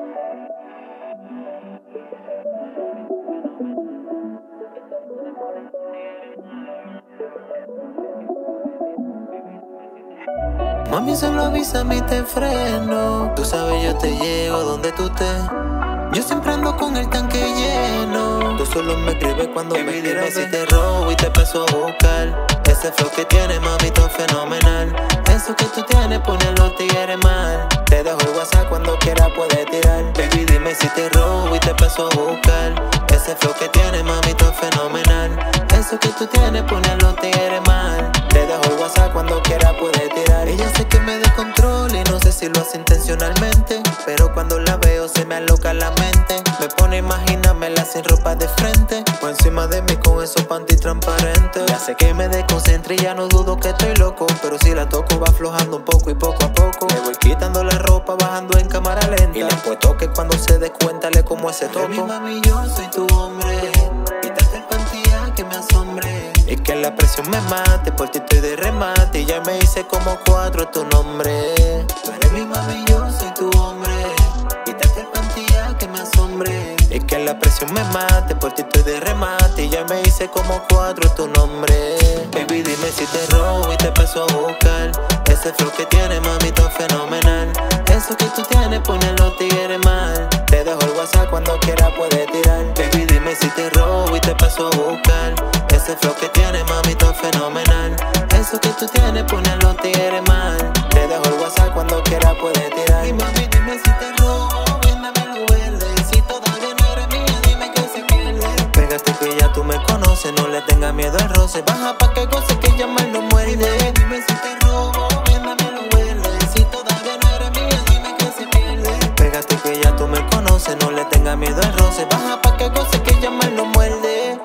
Mami, solo avísame y te freno. Tú sabes, yo te llevo donde tú estés. Yo siempre ando con el tanque lleno. Tú solo me escribes cuando me dime si te robo y te paso a buscar. Ese flow que tienes, mami, todo fenomenal. Eso que tú tienes, pone a los tigres mal. Te dejo el WhatsApp cuando quieras puedes tirar. Baby, dime si te robo y te paso a buscar. Ese flow que tienes, mami, todo fenomenal. Eso que tú tienes, pone a los tigres mal. Te dejo el WhatsApp cuando quieras puedes tirar. Ella sé que me descontrola y no sé si lo hace intencionalmente, pero cuando la veo se me aloca la mente. Me pone a imaginármela sin ropa de frente, o encima de mí con esos panty transparentes. Ya sé que me desconcentre y ya no dudo que estoy loco, pero si la toco va aflojando un poco y poco a poco le voy quitando la ropa, bajando en cámara lenta. Y le puesto que cuando se dé cuenta le como ese toco. Baby, mami, yo soy tu hombre, quítate el panty a que me asombre. Y que la presión me mate, por ti estoy de remate. Y ya me hice como 4 tu nombre. Tú eres mi mami, yo soy tu hombre. Quítate el panty a que me asombre. Y que la presión me mate, por ti estoy de remate. Y ya me hice como 4 tu nombre. Baby, dime si te robo y te paso a buscar. Ese flow que tienes, mami, todo fenomenal. Eso que tú tienes, pone a los tigres mal. Te dejo el WhatsApp cuando quieras puedes tirar. Baby, dime si te robo y te paso a buscar. Ese flow que tienes, mami, todo fenomenal. Eso que tú tienes, pone a los tigres mal. Te dejo el WhatsApp cuando quieras puedes tirar. Y mami, dime si te robo, véndame lo verde. Si todavía no eres mía, dime que se pierde. Pégate que ya tú me conoces, no le tengas miedo al roce. Baja pa' que goce que ya mal no muerde. Y mami, dime si te robo, véndame lo verde. Si todavía no eres mía, dime que se pierde. Pégate que ya tú me conoces, no le tengas miedo al roce. Baja pa' que goce que ya mal no muerde.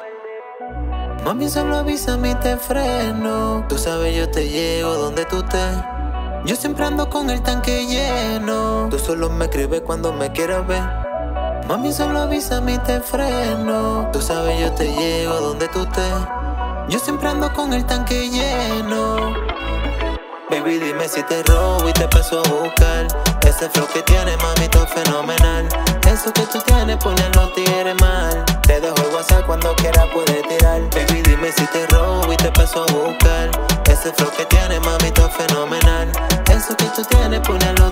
Mami, solo avísame y te freno. Tú sabes, yo te llevo donde tú estés. Yo siempre ando con el tanque lleno. Tú solo me escribes cuando me quieras ver. Mami, solo avísame y te freno. Tú sabes, yo te llevo donde tú estés. Yo siempre ando con el tanque lleno. Baby, dime si te robo y te paso a buscar. Ese flow que tienes, mami, todo fenomenal. Eso que tú tienes, pone a los tigres mal. Te dejo el WhatsApp cuando quieras puedes tirar. Baby, dime si te robo y te paso a buscar. Ese flow que tienes, mami, todo fenomenal. Eso que tú tienes, pone a los